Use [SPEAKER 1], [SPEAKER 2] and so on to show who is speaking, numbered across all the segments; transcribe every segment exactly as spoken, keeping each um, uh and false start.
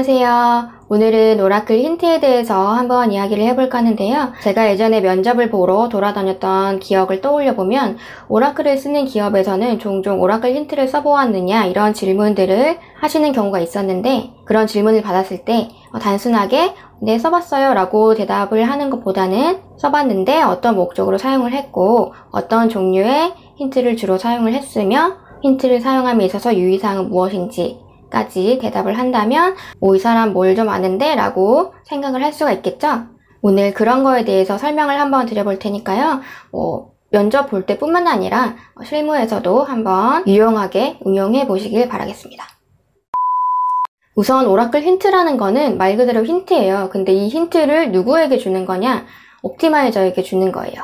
[SPEAKER 1] 안녕하세요. 오늘은 오라클 힌트에 대해서 한번 이야기를 해볼까 하는데요. 제가 예전에 면접을 보러 돌아다녔던 기억을 떠올려보면 오라클을 쓰는 기업에서는 종종 오라클 힌트를 써보았느냐 이런 질문들을 하시는 경우가 있었는데, 그런 질문을 받았을 때 단순하게 네 써봤어요 라고 대답을 하는 것보다는 써봤는데 어떤 목적으로 사용을 했고 어떤 종류의 힌트를 주로 사용을 했으며 힌트를 사용함에 있어서 유의사항은 무엇인지 까지 대답을 한다면 오, 이 사람 뭘 좀 아는데? 라고 생각을 할 수가 있겠죠? 오늘 그런 거에 대해서 설명을 한번 드려볼 테니까요. 뭐 면접 볼 때뿐만 아니라 실무에서도 한번 유용하게 응용해 보시길 바라겠습니다. 우선 오라클 힌트라는 거는 말 그대로 힌트예요. 근데 이 힌트를 누구에게 주는 거냐? 옵티마이저에게 주는 거예요.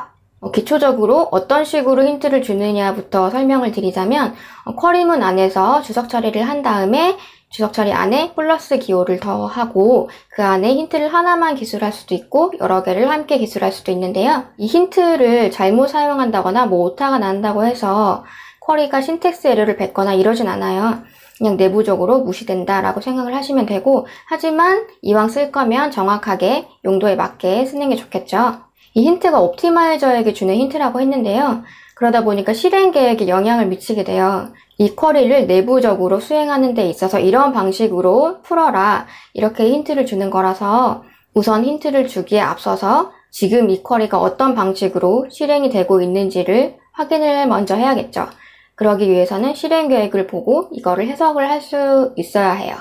[SPEAKER 1] 기초적으로 어떤 식으로 힌트를 주느냐부터 설명을 드리자면, 쿼리문 안에서 주석 처리를 한 다음에 주석 처리 안에 플러스 기호를 더하고 그 안에 힌트를 하나만 기술할 수도 있고 여러 개를 함께 기술할 수도 있는데요. 이 힌트를 잘못 사용한다거나 뭐 오타가 난다고 해서 쿼리가 신텍스 에러를 뱉거나 이러진 않아요. 그냥 내부적으로 무시된다라고 생각을 하시면 되고, 하지만 이왕 쓸 거면 정확하게 용도에 맞게 쓰는 게 좋겠죠. 이 힌트가 옵티마이저에게 주는 힌트라고 했는데요. 그러다 보니까 실행 계획에 영향을 미치게 돼요. 이 쿼리를 내부적으로 수행하는 데 있어서 이런 방식으로 풀어라, 이렇게 힌트를 주는 거라서 우선 힌트를 주기에 앞서서 지금 이 쿼리가 어떤 방식으로 실행이 되고 있는지를 확인을 먼저 해야겠죠. 그러기 위해서는 실행 계획을 보고 이거를 해석을 할 수 있어야 해요.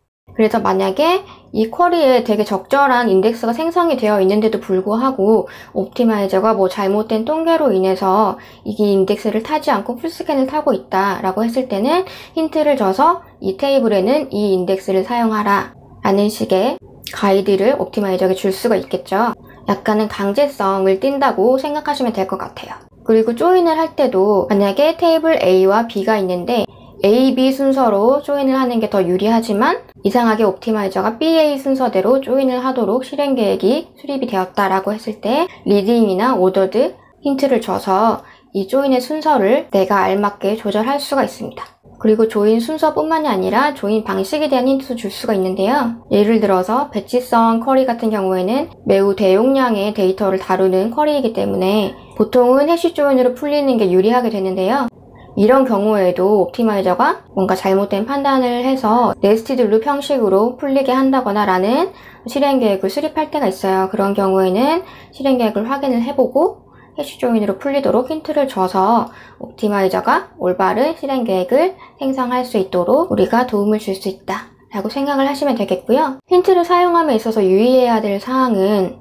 [SPEAKER 1] 그래서 만약에 이 쿼리에 되게 적절한 인덱스가 생성이 되어 있는데도 불구하고 옵티마이저가 뭐 잘못된 통계로 인해서 이게 인덱스를 타지 않고 풀스캔을 타고 있다라고 했을 때는 힌트를 줘서 이 테이블에는 이 인덱스를 사용하라 라는 식의 가이드를 옵티마이저에게 줄 수가 있겠죠. 약간은 강제성을 띈다고 생각하시면 될 것 같아요. 그리고 조인을 할 때도 만약에 테이블 A와 B가 있는데 A, B 순서로 조인을 하는 게 더 유리하지만 이상하게 옵티마이저가 B, A 순서대로 조인을 하도록 실행 계획이 수립이 되었다라고 했을 때 리딩이나 오더드 힌트를 줘서 이 조인의 순서를 내가 알맞게 조절할 수가 있습니다. 그리고 조인 순서뿐만이 아니라 조인 방식에 대한 힌트도 줄 수가 있는데요. 예를 들어서 배치성 쿼리 같은 경우에는 매우 대용량의 데이터를 다루는 쿼리이기 때문에 보통은 해시 조인으로 풀리는 게 유리하게 되는데요. 이런 경우에도 옵티마이저가 뭔가 잘못된 판단을 해서 네스티드 룹 형식으로 풀리게 한다거나 라는 실행 계획을 수립할 때가 있어요. 그런 경우에는 실행 계획을 확인을 해보고 해시 조인으로 풀리도록 힌트를 줘서 옵티마이저가 올바른 실행 계획을 생성할 수 있도록 우리가 도움을 줄 수 있다 라고 생각을 하시면 되겠고요. 힌트를 사용함에 있어서 유의해야 될 사항은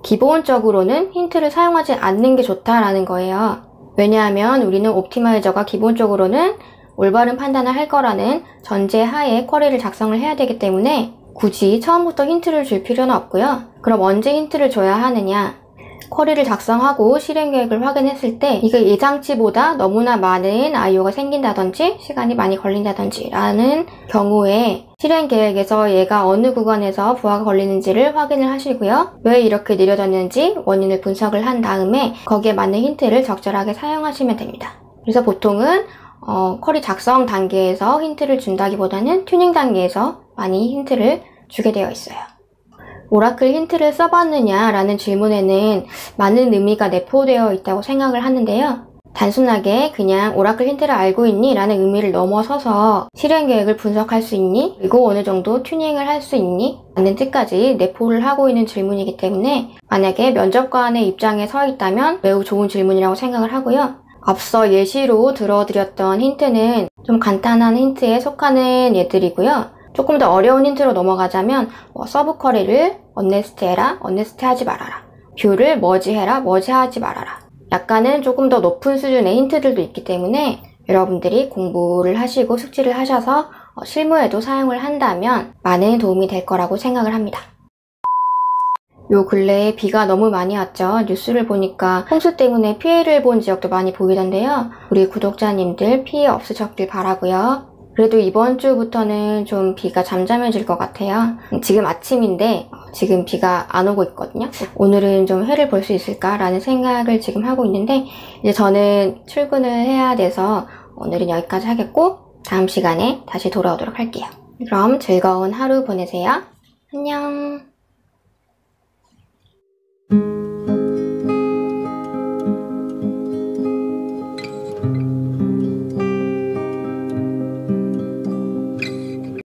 [SPEAKER 1] 기본적으로는 힌트를 사용하지 않는 게 좋다라는 거예요. 왜냐하면 우리는 옵티마이저가 기본적으로는 올바른 판단을 할 거라는 전제 하에 쿼리를 작성을 해야 되기 때문에 굳이 처음부터 힌트를 줄 필요는 없고요. 그럼 언제 힌트를 줘야 하느냐? 쿼리를 작성하고 실행 계획을 확인했을 때 이게 예상치보다 너무나 많은 아이오가 생긴다든지 시간이 많이 걸린다든지 라는 경우에 실행 계획에서 얘가 어느 구간에서 부하가 걸리는지를 확인을 하시고요. 왜 이렇게 느려졌는지 원인을 분석을 한 다음에 거기에 맞는 힌트를 적절하게 사용하시면 됩니다. 그래서 보통은 어, 쿼리 작성 단계에서 힌트를 준다기보다는 튜닝 단계에서 많이 힌트를 주게 되어 있어요. 오라클 힌트를 써봤느냐 라는 질문에는 많은 의미가 내포되어 있다고 생각을 하는데요. 단순하게 그냥 오라클 힌트를 알고 있니? 라는 의미를 넘어서서 실행 계획을 분석할 수 있니? 그리고 어느 정도 튜닝을 할 수 있니? 라는 뜻까지 내포를 하고 있는 질문이기 때문에 만약에 면접관의 입장에 서 있다면 매우 좋은 질문이라고 생각을 하고요. 앞서 예시로 들어드렸던 힌트는 좀 간단한 힌트에 속하는 예들이고요. 조금 더 어려운 힌트로 넘어가자면 뭐 서브 쿼리를 언네스트 해라, 언네스트 하지 말아라. 뷰를 머지 해라, 머지 하지 말아라. 약간은 조금 더 높은 수준의 힌트들도 있기 때문에 여러분들이 공부를 하시고 숙지를 하셔서 실무에도 사용을 한다면 많은 도움이 될 거라고 생각을 합니다. 요 근래에 비가 너무 많이 왔죠. 뉴스를 보니까 홍수 때문에 피해를 본 지역도 많이 보이던데요. 우리 구독자님들 피해 없으셨길 바라고요. 그래도 이번 주부터는 좀 비가 잠잠해질 것 같아요. 지금 아침인데 지금 비가 안 오고 있거든요. 오늘은 좀 해를 볼 수 있을까라는 생각을 지금 하고 있는데 이제 저는 출근을 해야 돼서 오늘은 여기까지 하겠고 다음 시간에 다시 돌아오도록 할게요. 그럼 즐거운 하루 보내세요. 안녕.